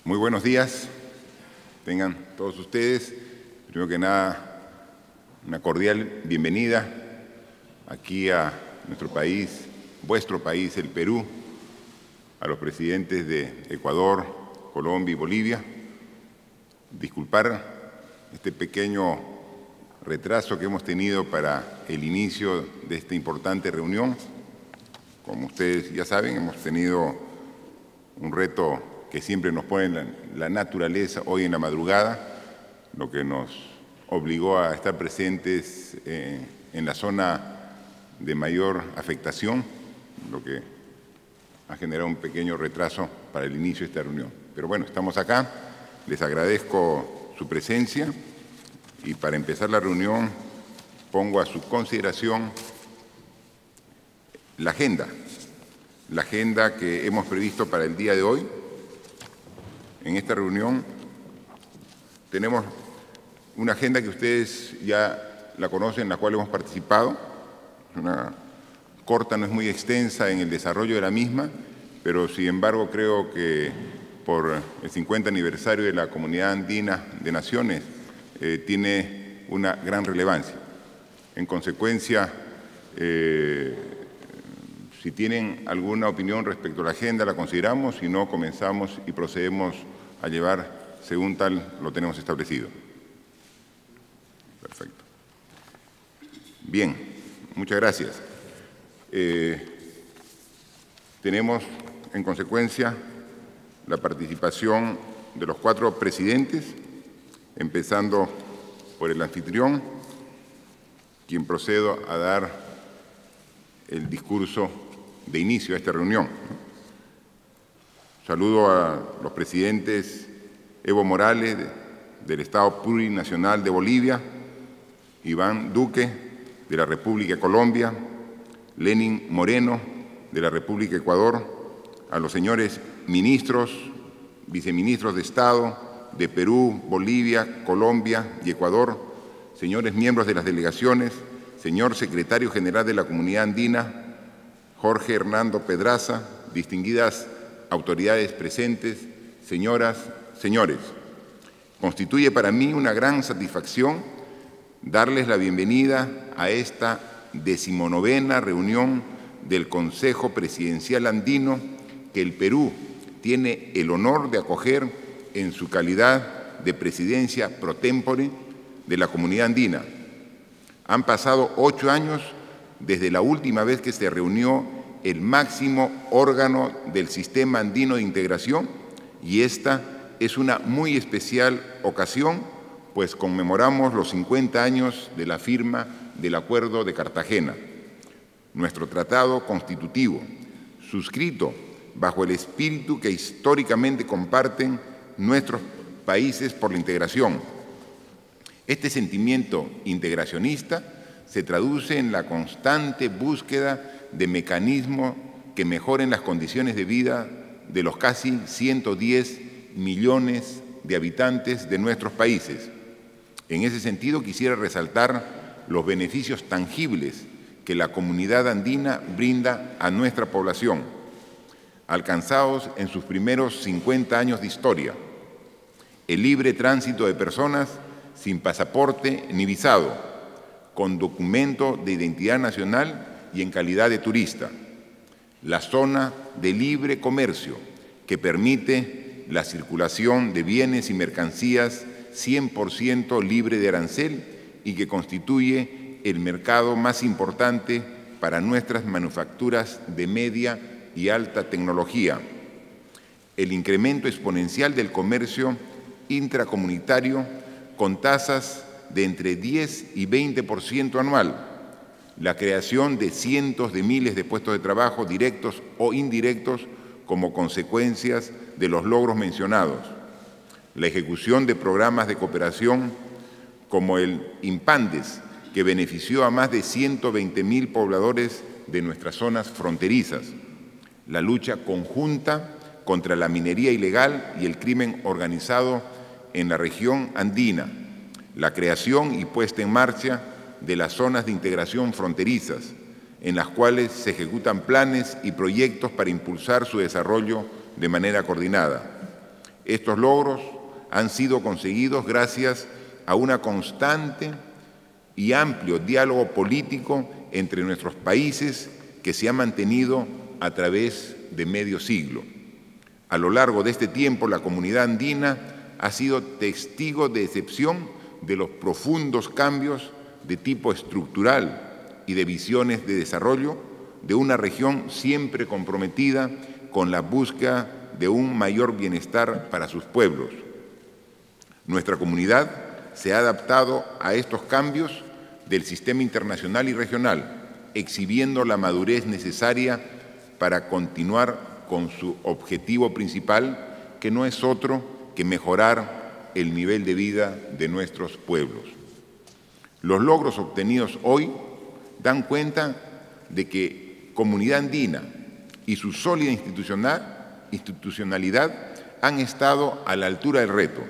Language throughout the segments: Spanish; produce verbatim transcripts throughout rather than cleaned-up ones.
Muy buenos días, tengan todos ustedes. Primero que nada, una cordial bienvenida aquí a nuestro país, vuestro país, el Perú, a los presidentes de Ecuador, Colombia y Bolivia. Disculpar este pequeño retraso que hemos tenido para el inicio de esta importante reunión. Como ustedes ya saben, hemos tenido un reto que siempre nos pone la, la naturaleza hoy en la madrugada, lo que nos obligó a estar presentes eh, en la zona de mayor afectación, lo que ha generado un pequeño retraso para el inicio de esta reunión. Pero bueno, estamos acá, les agradezco su presencia y para empezar la reunión pongo a su consideración la agenda, la agenda que hemos previsto para el día de hoy. En esta reunión tenemos una agenda que ustedes ya la conocen, en la cual hemos participado. Una corta, no es muy extensa en el desarrollo de la misma, pero sin embargo creo que por el cincuenta aniversario de la Comunidad Andina de Naciones eh, tiene una gran relevancia. En consecuencia, eh, si tienen alguna opinión respecto a la agenda, la consideramos, si no, comenzamos y procedemos a llevar según tal lo tenemos establecido. Perfecto. Bien, muchas gracias. Eh, tenemos, en consecuencia, la participación de los cuatro presidentes, empezando por el anfitrión, quien procedo a dar el discurso de inicio a esta reunión. Saludo a los presidentes Evo Morales, de, del Estado Plurinacional de Bolivia, Iván Duque, de la República de Colombia, Lenín Moreno, de la República de Ecuador, a los señores ministros, viceministros de Estado de Perú, Bolivia, Colombia y Ecuador, señores miembros de las delegaciones, señor secretario general de la Comunidad Andina, Jorge Hernando Pedraza, distinguidas autoridades presentes, señoras, señores. Constituye para mí una gran satisfacción darles la bienvenida a esta decimonovena reunión del Consejo Presidencial Andino que el Perú tiene el honor de acoger en su calidad de presidencia pro tempore de la Comunidad Andina. Han pasado ocho años desde la última vez que se reunió el máximo órgano del Sistema Andino de Integración y esta es una muy especial ocasión, pues conmemoramos los cincuenta años de la firma del Acuerdo de Cartagena, nuestro tratado constitutivo, suscrito bajo el espíritu que históricamente comparten nuestros países por la integración. Este sentimiento integracionista se traduce en la constante búsqueda de mecanismos que mejoren las condiciones de vida de los casi ciento diez millones de habitantes de nuestros países. En ese sentido, quisiera resaltar los beneficios tangibles que la comunidad andina brinda a nuestra población, alcanzados en sus primeros cincuenta años de historia. El libre tránsito de personas sin pasaporte ni visado, con documento de identidad nacional y en calidad de turista. La zona de libre comercio que permite la circulación de bienes y mercancías cien por ciento libre de arancel y que constituye el mercado más importante para nuestras manufacturas de media y alta tecnología. El incremento exponencial del comercio intracomunitario con tasas de entre diez y veinte por ciento anual, la creación de cientos de miles de puestos de trabajo directos o indirectos como consecuencias de los logros mencionados, la ejecución de programas de cooperación como el IMPANDES, que benefició a más de ciento veinte mil pobladores de nuestras zonas fronterizas, la lucha conjunta contra la minería ilegal y el crimen organizado en la región andina, la creación y puesta en marcha de las zonas de integración fronterizas, en las cuales se ejecutan planes y proyectos para impulsar su desarrollo de manera coordinada. Estos logros han sido conseguidos gracias a una constante y amplio diálogo político entre nuestros países que se ha mantenido a través de medio siglo. A lo largo de este tiempo, la comunidad andina ha sido testigo de excepción de los profundos cambios de tipo estructural y de visiones de desarrollo de una región siempre comprometida con la búsqueda de un mayor bienestar para sus pueblos. Nuestra comunidad se ha adaptado a estos cambios del sistema internacional y regional, exhibiendo la madurez necesaria para continuar con su objetivo principal, que no es otro que mejorar el nivel de vida de nuestros pueblos. Los logros obtenidos hoy dan cuenta de que Comunidad Andina y su sólida institucional, institucionalidad han estado a la altura del reto.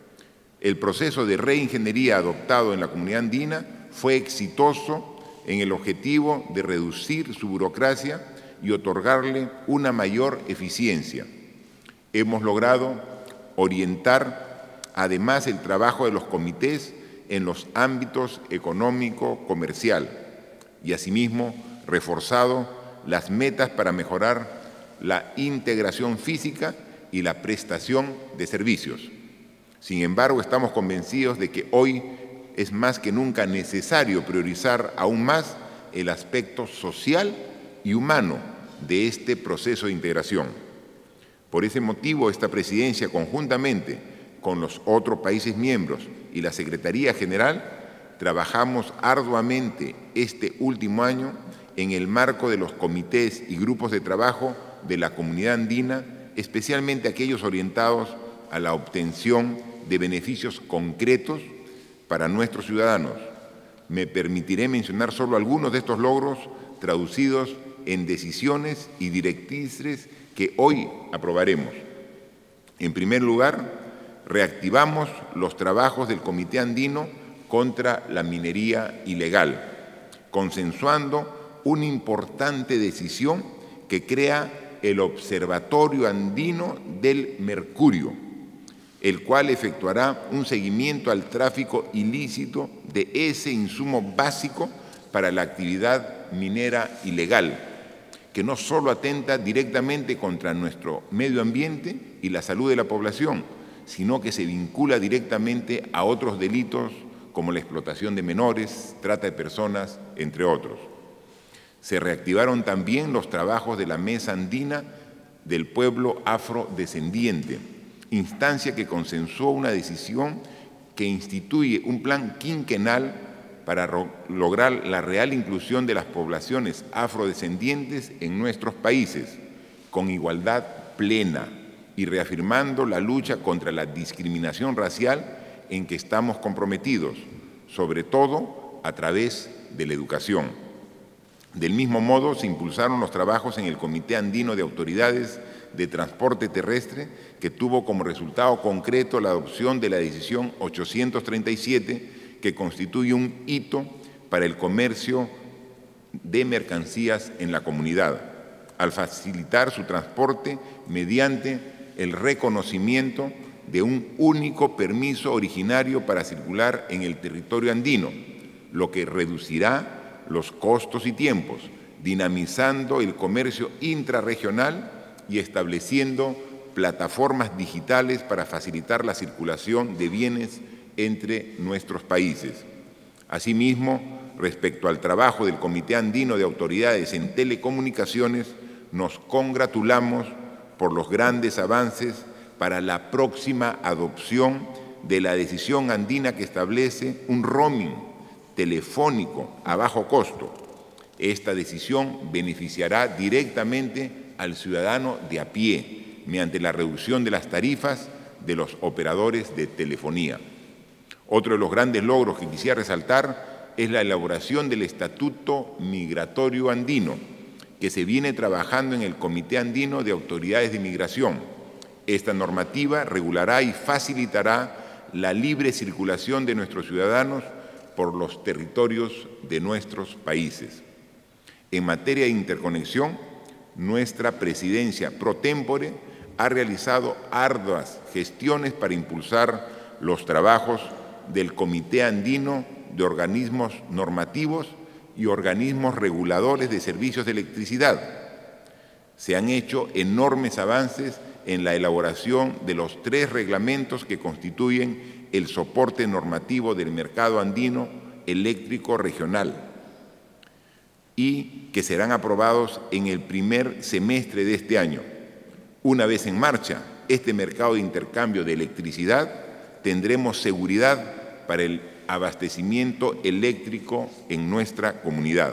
El proceso de reingeniería adoptado en la Comunidad Andina fue exitoso en el objetivo de reducir su burocracia y otorgarle una mayor eficiencia. Hemos logrado orientar además el trabajo de los comités en los ámbitos económico-comercial y asimismo reforzado las metas para mejorar la integración física y la prestación de servicios. Sin embargo, estamos convencidos de que hoy es más que nunca necesario priorizar aún más el aspecto social y humano de este proceso de integración. Por ese motivo, esta presidencia, conjuntamente con los otros países miembros y la Secretaría General, trabajamos arduamente este último año en el marco de los comités y grupos de trabajo de la Comunidad Andina, especialmente aquellos orientados a la obtención de beneficios concretos para nuestros ciudadanos. Me permitiré mencionar solo algunos de estos logros traducidos en decisiones y directrices que hoy aprobaremos. En primer lugar, reactivamos los trabajos del Comité Andino contra la minería ilegal, consensuando una importante decisión que crea el Observatorio Andino del Mercurio, el cual efectuará un seguimiento al tráfico ilícito de ese insumo básico para la actividad minera ilegal, que no solo atenta directamente contra nuestro medio ambiente y la salud de la población, sino que se vincula directamente a otros delitos como la explotación de menores, trata de personas, entre otros. Se reactivaron también los trabajos de la Mesa Andina del Pueblo Afrodescendiente, instancia que consensuó una decisión que instituye un plan quinquenal para lograr la real inclusión de las poblaciones afrodescendientes en nuestros países, con igualdad plena y reafirmando la lucha contra la discriminación racial en que estamos comprometidos, sobre todo a través de la educación. Del mismo modo, se impulsaron los trabajos en el Comité Andino de Autoridades de Transporte Terrestre, que tuvo como resultado concreto la adopción de la decisión ochocientos treinta y siete, que constituye un hito para el comercio de mercancías en la comunidad, al facilitar su transporte mediante el reconocimiento de un único permiso originario para circular en el territorio andino, lo que reducirá los costos y tiempos, dinamizando el comercio intrarregional y estableciendo plataformas digitales para facilitar la circulación de bienes entre nuestros países. Asimismo, respecto al trabajo del Comité Andino de Autoridades en Telecomunicaciones, nos congratulamos por los grandes avances para la próxima adopción de la decisión andina que establece un roaming telefónico a bajo costo. Esta decisión beneficiará directamente al ciudadano de a pie mediante la reducción de las tarifas de los operadores de telefonía. Otro de los grandes logros que quisiera resaltar es la elaboración del Estatuto Migratorio Andino, que se viene trabajando en el Comité Andino de Autoridades de Migración. Esta normativa regulará y facilitará la libre circulación de nuestros ciudadanos por los territorios de nuestros países. En materia de interconexión, nuestra presidencia pro tempore ha realizado arduas gestiones para impulsar los trabajos del Comité Andino de Organismos Normativos y Organismos Reguladores de Servicios de Electricidad. Se han hecho enormes avances en la elaboración de los tres reglamentos que constituyen el soporte normativo del mercado andino eléctrico regional y que serán aprobados en el primer semestre de este año. Una vez en marcha este mercado de intercambio de electricidad, tendremos seguridad para el abastecimiento eléctrico en nuestra comunidad.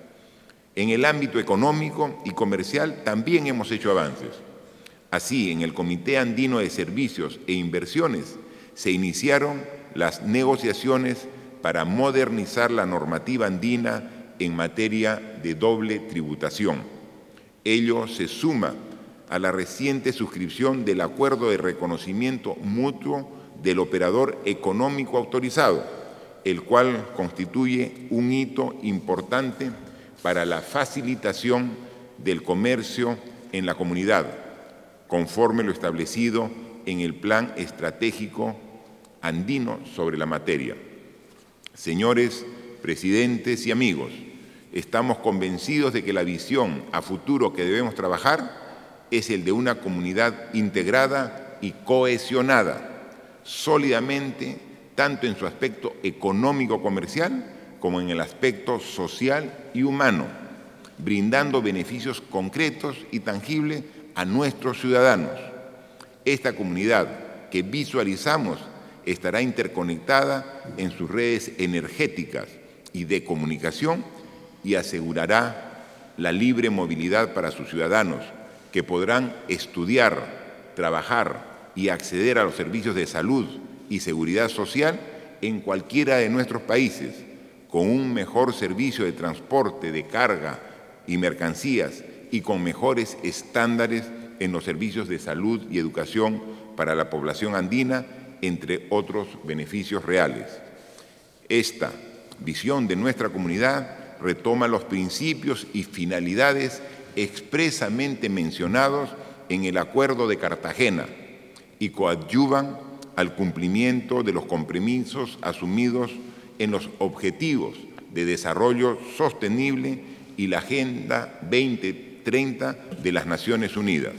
En el ámbito económico y comercial también hemos hecho avances. Así, en el Comité Andino de Servicios e Inversiones se iniciaron las negociaciones para modernizar la normativa andina en materia de doble tributación. Ello se suma a la reciente suscripción del Acuerdo de Reconocimiento Mutuo del Operador Económico Autorizado, el cual constituye un hito importante para la facilitación del comercio en la comunidad, conforme lo establecido en el Plan Estratégico Andino sobre la materia. Señores presidentes y amigos, estamos convencidos de que la visión a futuro que debemos trabajar es el de una comunidad integrada y cohesionada, sólidamente, tanto en su aspecto económico-comercial como en el aspecto social y humano, brindando beneficios concretos y tangibles a nuestros ciudadanos. Esta comunidad que visualizamos estará interconectada en sus redes energéticas y de comunicación y asegurará la libre movilidad para sus ciudadanos, que podrán estudiar, trabajar y acceder a los servicios de salud y seguridad social en cualquiera de nuestros países, con un mejor servicio de transporte de carga y mercancías y con mejores estándares en los servicios de salud y educación para la población andina, entre otros beneficios reales. Esta visión de nuestra comunidad retoma los principios y finalidades expresamente mencionados en el Acuerdo de Cartagena y coadyuvan al cumplimiento de los compromisos asumidos en los Objetivos de Desarrollo Sostenible y la Agenda veinte treinta de las Naciones Unidas.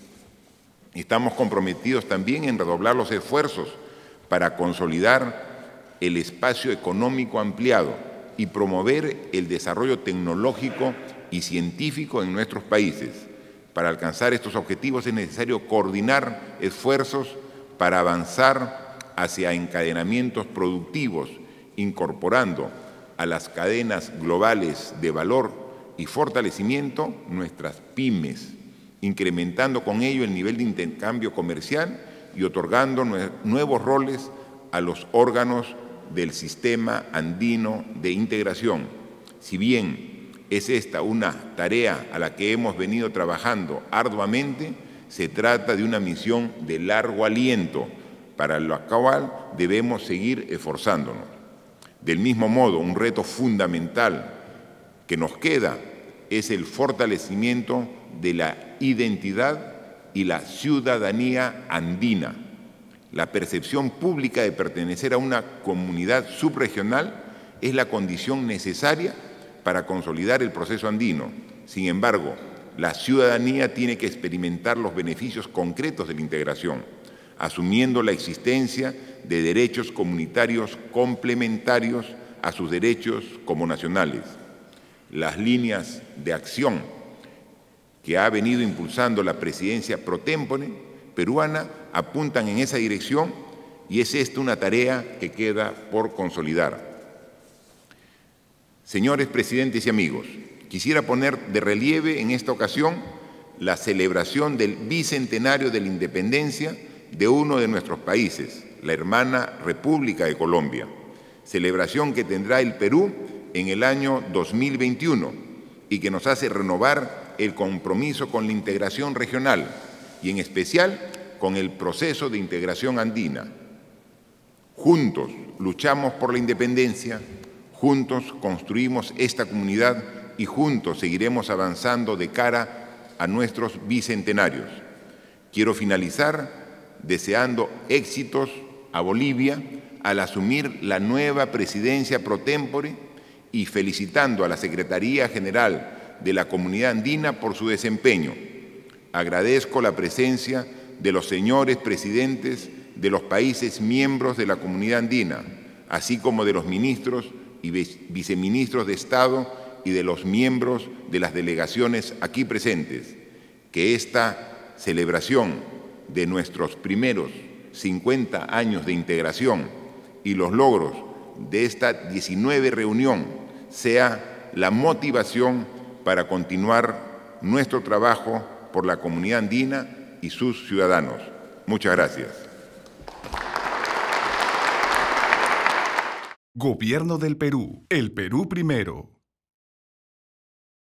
Estamos comprometidos también en redoblar los esfuerzos para consolidar el espacio económico ampliado y promover el desarrollo tecnológico y científico en nuestros países. Para alcanzar estos objetivos es necesario coordinar esfuerzos para avanzar hacia encadenamientos productivos, incorporando a las cadenas globales de valor y fortalecimiento nuestras pymes, incrementando con ello el nivel de intercambio comercial y otorgando nuevos roles a los órganos del Sistema Andino de Integración. Si bien es esta una tarea a la que hemos venido trabajando arduamente, se trata de una misión de largo aliento, para la cual debemos seguir esforzándonos. Del mismo modo, un reto fundamental que nos queda es el fortalecimiento de la identidad y la ciudadanía andina. La percepción pública de pertenecer a una comunidad subregional es la condición necesaria para consolidar el proceso andino. Sin embargo, la ciudadanía tiene que experimentar los beneficios concretos de la integración, asumiendo la existencia de derechos comunitarios complementarios a sus derechos como nacionales. Las líneas de acción que ha venido impulsando la presidencia pro tempore peruana apuntan en esa dirección y es esta una tarea que queda por consolidar. Señores presidentes y amigos, quisiera poner de relieve en esta ocasión la celebración del bicentenario de la independencia de uno de nuestros países, la hermana República de Colombia, celebración que tendrá el Perú en el año dos mil veintiuno y que nos hace renovar el compromiso con la integración regional y en especial con el proceso de integración andina. Juntos luchamos por la independencia, juntos construimos esta comunidad y juntos seguiremos avanzando de cara a nuestros bicentenarios. Quiero finalizar deseando éxitos a Bolivia al asumir la nueva presidencia pro tempore y felicitando a la Secretaría General de la Comunidad Andina por su desempeño. Agradezco la presencia de los señores presidentes de los países miembros de la Comunidad Andina, así como de los ministros y viceministros de Estado y de los miembros de las delegaciones aquí presentes. Que esta celebración de nuestros primeros cincuenta años de integración y los logros de esta diecinueve reunión sea la motivación para continuar nuestro trabajo por la comunidad andina y sus ciudadanos. Muchas gracias. Gobierno del Perú. El Perú primero.